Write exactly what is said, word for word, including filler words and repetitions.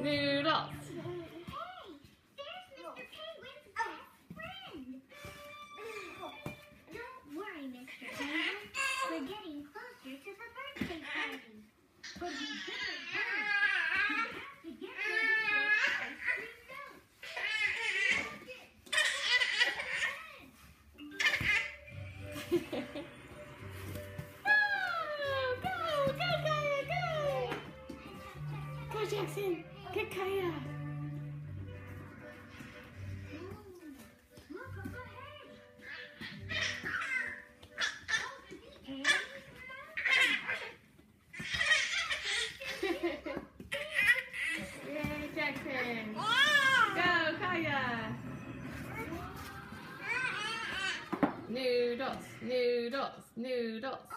Noodles. We're getting closer to the birthday party. But we better hurry. We have to get there before ice cream melts. Go, go, kyah, go! Go, Jackson. Get kyah. Look up ahead. Yay, Jackson. Go, kyah. Noodles, noodles, noodles.